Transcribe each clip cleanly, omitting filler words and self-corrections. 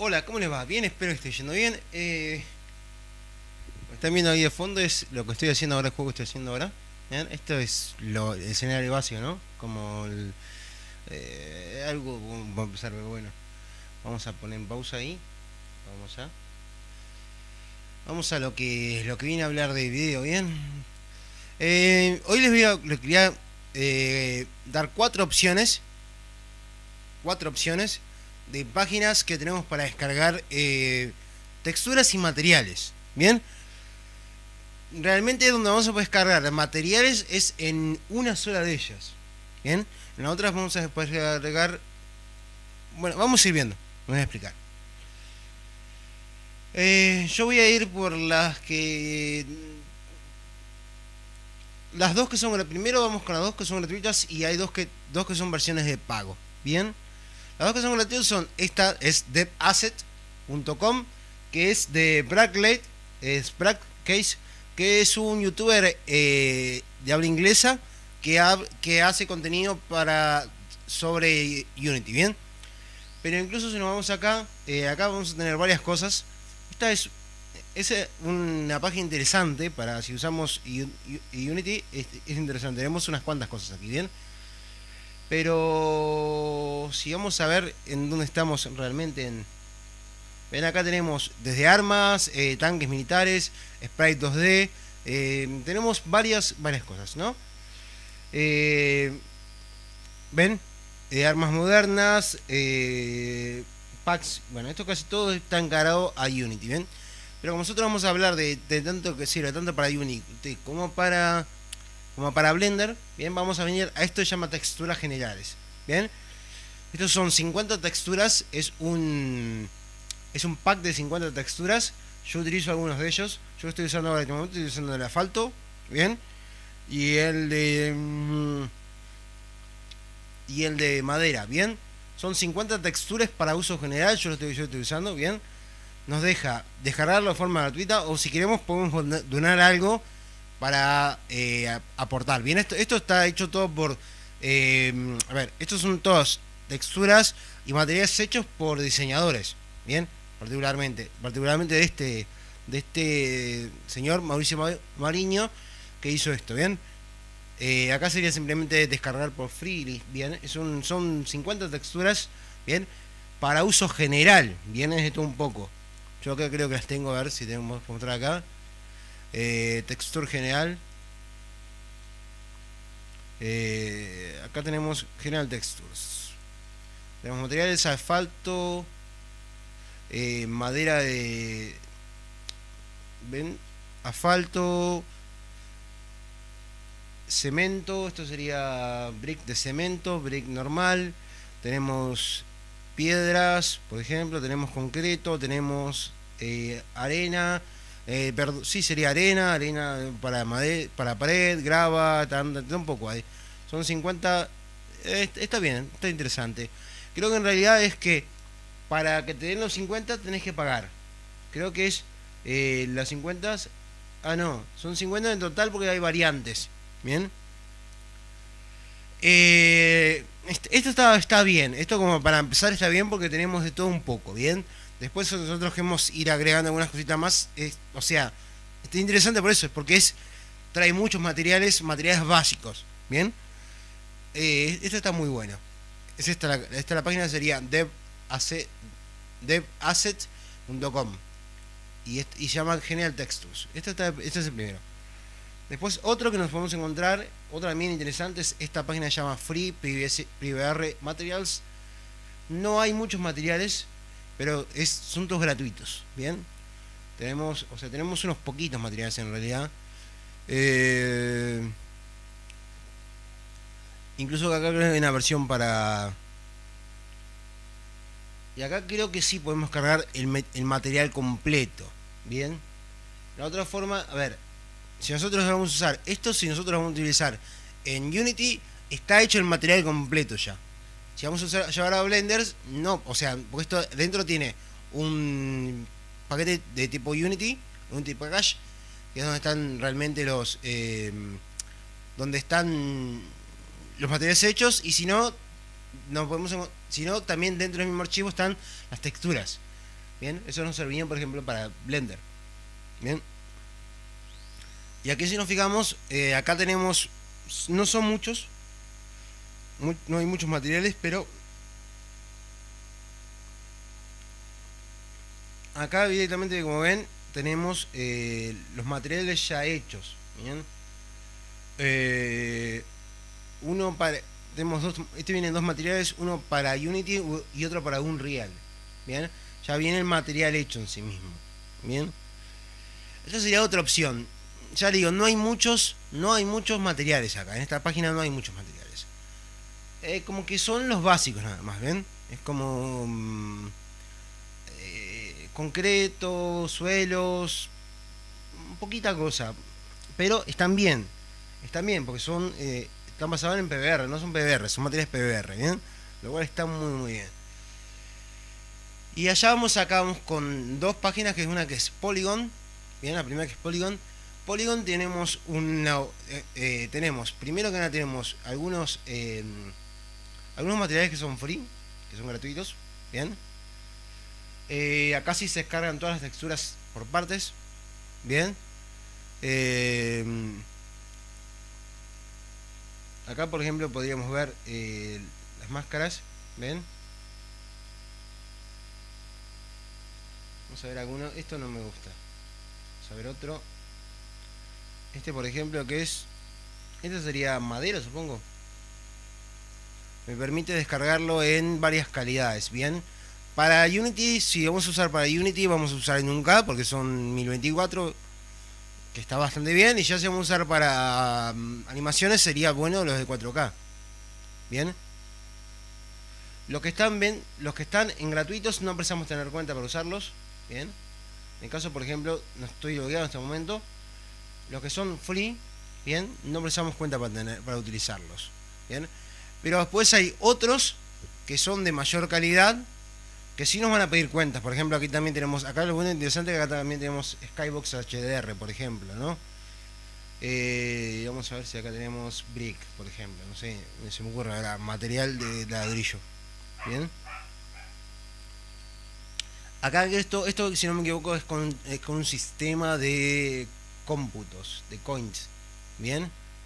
Hola, ¿cómo les va? Bien, espero que esté yendo bien. Lo que están viendo ahí de fondo es lo que estoy haciendo ahora, el juego que estoy haciendo ahora. ¿Bien? Esto es el escenario básico, ¿no? Como algo, vamos a empezar, pero bueno. Vamos a poner en pausa ahí. Vamos a. Vamos a lo que viene a hablar de video, ¿bien? Hoy les quería dar cuatro opciones. Cuatro opciones de páginas que tenemos para descargar texturas y materiales. Bien, realmente donde vamos a poder descargar materiales es en una sola de ellas. Bien, en las otras vamos a poder agregar. Bueno, vamos a ir viendo, me voy a explicar. Yo voy a ir por las dos que son. Primero vamos con las dos que son gratuitas y hay dos que son versiones de pago. Bien, las dos que son gratuitas son, esta es devasset.com, que es de Brackley, es Brackcase, que es un youtuber de habla inglesa que hace contenido sobre Unity, ¿bien? Pero incluso si nos vamos acá, acá vamos a tener varias cosas. Esta es una página interesante para si usamos Unity, es interesante. Tenemos unas cuantas cosas aquí, ¿bien? Pero si vamos a ver en dónde estamos realmente ven, acá tenemos desde armas, tanques militares, sprite 2D, tenemos varias cosas, ¿no? Ven, armas modernas, packs, bueno, esto casi todo está encarado a Unity, ¿ven? Pero como nosotros vamos a hablar de tanto que sirve, tanto para Unity como para Blender, bien, vamos a venir a esto que se llama texturas generales, bien. Estos son 50 texturas, es un pack de 50 texturas. Yo utilizo algunos de ellos. Yo estoy usando ahora en este momento, estoy usando el asfalto, bien, y el de madera, bien. Son 50 texturas para uso general, yo estoy usando, bien. Nos deja descargarlo de forma gratuita, o si queremos podemos donar algo para aportar. Bien, esto está hecho todo por a ver, estos son todas texturas y materiales hechos por diseñadores, bien, particularmente de este señor Mauricio Mariño, que hizo esto, bien. Acá sería simplemente descargar por free, bien. Son 50 texturas, bien, para uso general, bien, es de todo un poco. Yo acá creo que las tengo, a ver si tenemos que mostrar acá. Texture general. Acá tenemos general textures. Tenemos materiales, asfalto, madera de, ven, asfalto, cemento. Esto sería brick de cemento, brick normal. Tenemos piedras, por ejemplo, tenemos concreto, tenemos arena. Sí, sería arena para pared, grava, un poco ahí. Son 50. Está bien, está interesante. Creo que en realidad es que para que te den los 50 tenés que pagar. Creo que es las 50. Ah, no, son 50 en total porque hay variantes. Bien. Esto está bien. Esto, como para empezar, está bien porque tenemos de todo un poco. Bien. Después nosotros queremos ir agregando algunas cositas más. O sea, está interesante por eso. Es porque trae muchos materiales básicos. Bien. Esto está muy bueno. La página sería devasset.com y se llama General Textures. Este es el primero. Después otro que nos podemos encontrar, otra también interesante, es esta página que se llama Free PBR Materials. No hay muchos materiales, pero son todos gratuitos, ¿bien? Tenemos unos poquitos materiales en realidad. Incluso acá creo que hay una versión para... Y acá creo que sí podemos cargar el material completo, ¿bien? La otra forma, a ver, si nosotros vamos a usar esto, si nosotros vamos a utilizar en Unity, está hecho el material completo ya. Si vamos a llevar a Blender, no, o sea, porque esto dentro tiene un paquete de tipo Unity Package, que es donde están realmente donde están los materiales hechos, y si no, también dentro del mismo archivo están las texturas. bien, eso nos serviría por ejemplo para Blender, bien. Y aquí si nos fijamos, acá tenemos, no son muchos, no hay muchos materiales, pero acá directamente, como ven, tenemos los materiales ya hechos, bien. Uno para, tenemos dos, vienen dos materiales, uno para Unity y otro para Unreal, bien. Ya viene el material hecho en sí mismo, bien. Esta sería otra opción. Ya digo, no hay muchos materiales acá. En esta página no hay muchos materiales. Como que son los básicos nada más, ¿ven? Es como concreto, suelos, poquita cosa. Pero están bien porque son están basados en PBR, no son PBR, son materiales PBR, ¿bien? Lo cual está muy bien. Y allá acá vamos con dos páginas, que es una que es Polygon, bien, la primera que es Polygon. Polygon tenemos primero que nada tenemos algunos materiales que son free, que son gratuitos, bien. Acá sí se descargan todas las texturas por partes, bien. Acá por ejemplo podríamos ver las máscaras, ven. Vamos a ver alguno, esto no me gusta. Vamos a ver otro. Este por ejemplo que es, este sería madera, supongo. Me permite descargarlo en varias calidades, bien. Para Unity, si vamos a usar para Unity, vamos a usar en 1K porque son 1024, que está bastante bien. Y ya si vamos a usar para animaciones, sería bueno los de 4K, bien. Los que están en gratuitos no precisamos tener cuenta para usarlos, bien. En el caso, por ejemplo, no estoy logueado en este momento. Los que son free, bien, no precisamos cuenta para utilizarlos, bien. Pero después hay otros que son de mayor calidad, que sí nos van a pedir cuentas. Por ejemplo, aquí también tenemos, acá lo bueno interesante es que acá también tenemos Skybox HDR, por ejemplo, ¿no? Vamos a ver si acá tenemos Brick, por ejemplo, no sé, se me ocurre ahora, material de ladrillo, bien. Acá esto si no me equivoco es con un sistema de cómputos, de coins, bien.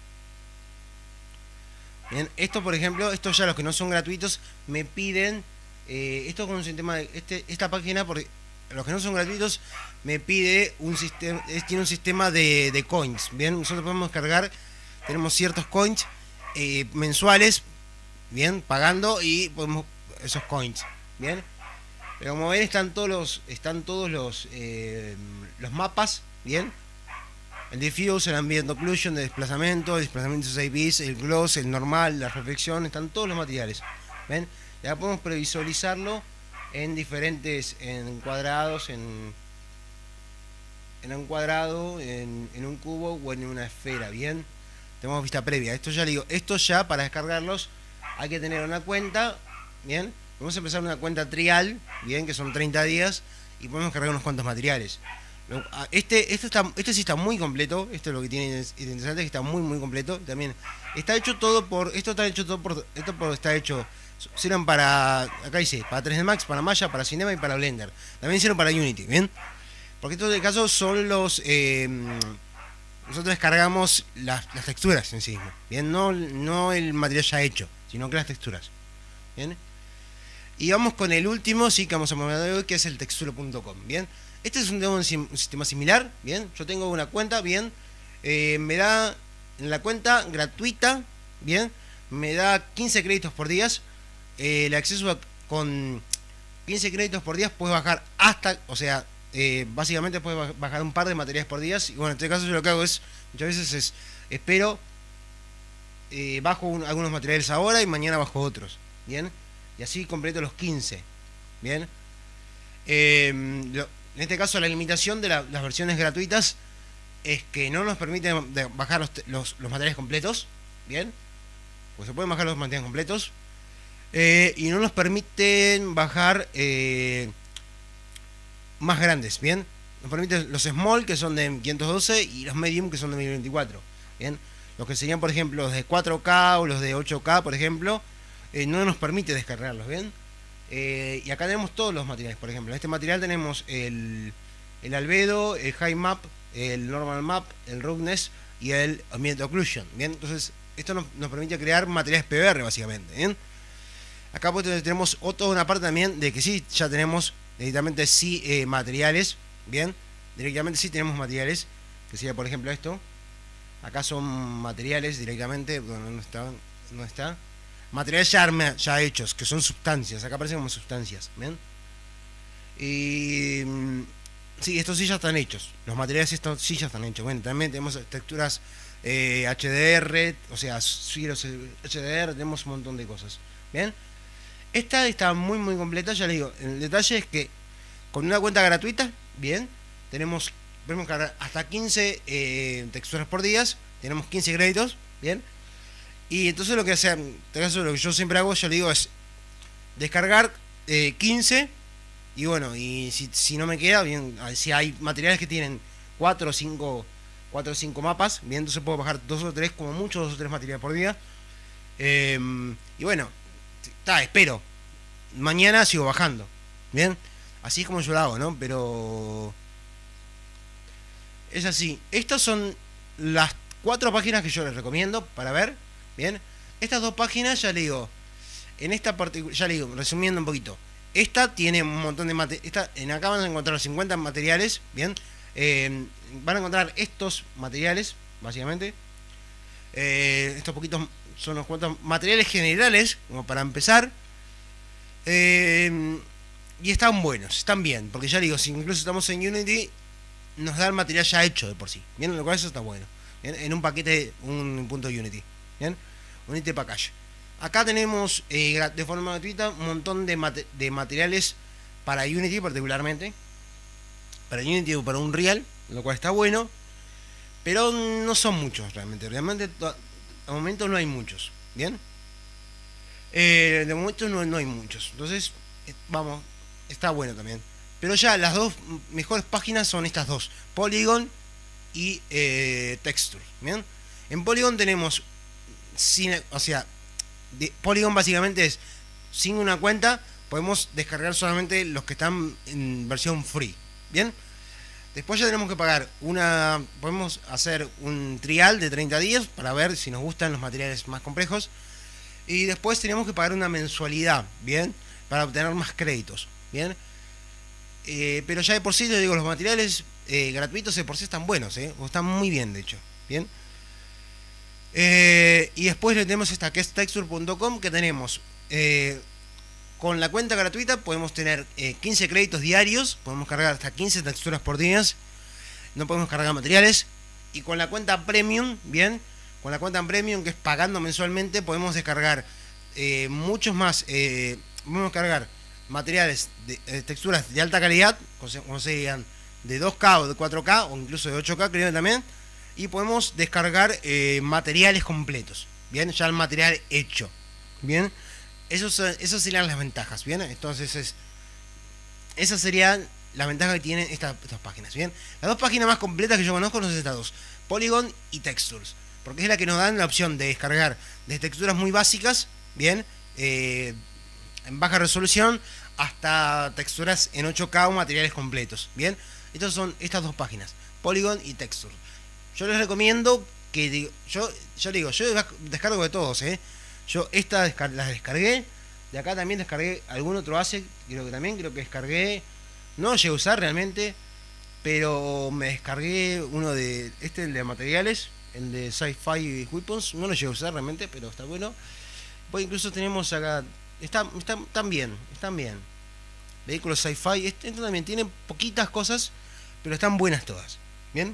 Bien, esto por ejemplo, estos ya los que no son gratuitos me piden esto con un sistema de esta página, porque los que no son gratuitos me pide un sistema, tiene un sistema de coins, bien. Nosotros podemos cargar, tenemos ciertos coins mensuales, bien, pagando, y podemos esos coins, bien. Pero como ven están todos los mapas, bien. El diffuse, el ambient occlusion, el desplazamiento 6 bits, el gloss, el normal, la reflexión, están todos los materiales, ven. Ya podemos previsualizarlo en diferentes, en cuadrados, en un cuadrado, en un cubo o en una esfera, bien. Tenemos vista previa. Esto ya digo, esto ya para descargarlos hay que tener una cuenta, bien. Vamos a empezar una cuenta trial, bien, que son 30 días, y podemos cargar unos cuantos materiales. Este sí está muy completo. Esto es lo que tiene interesante, que está muy completo. También está hecho todo por, está hecho, sirven para, acá dice, para 3D Max, para Maya, para Cinema y para Blender. También sirven para Unity, bien. Porque estos de caso son los nosotros descargamos las texturas en sí mismo, bien, no el material ya hecho, sino que las texturas, bien. Y vamos con el último, sí, que vamos a mover hoy, que es el textura.com, bien. Este es un sistema similar, bien. Yo tengo una cuenta, bien. Me da en la cuenta gratuita, bien. Me da 15 créditos por día. El acceso con 15 créditos por día puedes bajar hasta, o sea, básicamente puedes bajar un par de materiales por día. Y bueno, en este caso yo lo que hago es, muchas veces espero, bajo algunos materiales ahora y mañana bajo otros, bien. Y así completo los 15, bien. En este caso la limitación de las versiones gratuitas es que no nos permite bajar los materiales completos, bien, pues se pueden bajar los materiales completos, y no nos permiten bajar más grandes, bien. Nos permiten los small, que son de 512, y los medium, que son de 1024, bien. Los que serían, por ejemplo, los de 4K o los de 8K, por ejemplo, no nos permite descargarlos, bien. Y acá tenemos todos los materiales. Por ejemplo, en este material tenemos el albedo, el high map, el normal map, el roughness y el ambient occlusion. Bien, entonces esto nos permite crear materiales PBR básicamente. Bien, acá pues tenemos toda una parte también de que sí, ya tenemos directamente sí materiales. Bien, directamente sí tenemos materiales, que sería por ejemplo esto. Acá son materiales directamente. Bueno, no está. Materiales ya hechos, que son sustancias. Acá aparecen como sustancias. ¿Bien? Y sí, estos sí ya están hechos. Los materiales estos sí ya están hechos. Bueno, también tenemos texturas HDR, o sea, filos HDR, tenemos un montón de cosas. ¿Bien? Esta está muy completa, ya les digo. El detalle es que con una cuenta gratuita, bien, podemos cargar hasta 15 texturas por día. Tenemos 15 créditos, bien. Y entonces lo que hace, en este caso lo que yo siempre hago, yo le digo es descargar 15. Y bueno, y si no me queda, bien, si hay materiales que tienen 4 o 5 mapas, bien, entonces puedo bajar 2 o 3, como mucho 2 o 3 materiales por día. Y bueno, espero. Mañana sigo bajando, bien. Así es como yo lo hago, ¿no? Pero es así. Estas son las 4 páginas que yo les recomiendo para ver. Bien, estas 2 páginas ya le digo. En esta particular, ya le digo, resumiendo un poquito. Esta tiene un montón de materiales. En acá van a encontrar 50 materiales. Bien, van a encontrar estos materiales, básicamente. Estos poquitos son unos cuantos materiales generales, como para empezar. Y están buenos, están bien. Porque ya digo, si incluso estamos en Unity, nos da el material ya hecho de por sí. Bien, lo cual eso está bueno. Bien, en un paquete, un punto Unity. Bien, Unity Package. Acá tenemos de forma gratuita un montón de materiales para Unity particularmente. Para Unity o para Unreal, lo cual está bueno. Pero no son muchos realmente. Realmente al momento no hay muchos. Bien. De momento no hay muchos. Entonces, vamos, está bueno también. Pero ya las 2 mejores páginas son estas 2. Polygon y Texture. Bien. En Polygon tenemos, o sea, Polygon básicamente es, sin una cuenta, podemos descargar solamente los que están en versión free. Bien. Después ya tenemos que pagar podemos hacer un trial de 30 días para ver si nos gustan los materiales más complejos. Y después tenemos que pagar una mensualidad, bien, para obtener más créditos, bien. Pero ya de por sí, te digo, los materiales gratuitos de por sí están buenos, o están muy bien, de hecho, bien. Y después le tenemos esta que es texture.com, que tenemos con la cuenta gratuita podemos tener 15 créditos diarios, podemos cargar hasta 15 texturas por día, no podemos cargar materiales. Y con la cuenta premium, bien, con la cuenta premium, que es pagando mensualmente, podemos descargar muchos más, podemos cargar materiales de texturas de alta calidad, como serían de 2K o de 4K o incluso de 8K, creo también. Y podemos descargar materiales completos, bien, ya el material hecho, bien. Esas serían las ventajas, bien. Entonces esas serían las ventajas que tienen estas páginas, bien. Las 2 páginas más completas que yo conozco son estas 2, Polygon y Textures, porque es la que nos dan la opción de descargar de texturas muy básicas, bien, en baja resolución, hasta texturas en 8K o materiales completos, bien. Estas son estas 2 páginas, Polygon y Texture. Yo les recomiendo que, yo descargo de todos, yo las descargué. De acá también descargué algún otro asset. Creo que descargué. No lo llegué a usar realmente. Pero me descargué uno de. El de materiales. El de Sci-Fi Weapons. No lo llegué a usar realmente, pero está bueno. Pues incluso tenemos acá. Están bien. Vehículos Sci-Fi. Este también tiene poquitas cosas, pero están buenas todas. Bien.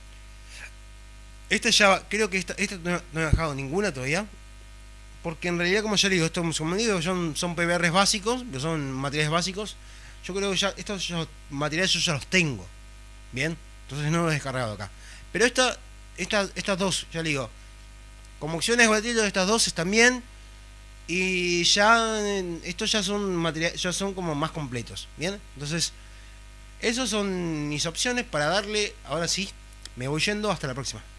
Creo que esta no he bajado ninguna todavía. Porque en realidad, como ya digo, son PBRs básicos, que son materiales básicos. Yo creo que ya estos materiales yo ya los tengo. Bien, entonces no los he descargado acá. Pero estas 2, ya digo, como opciones gratuitas, estas 2 están bien. Y ya estos ya son materiales, ya son como más completos. Bien, entonces esas son mis opciones para darle. Ahora sí, me voy yendo, hasta la próxima.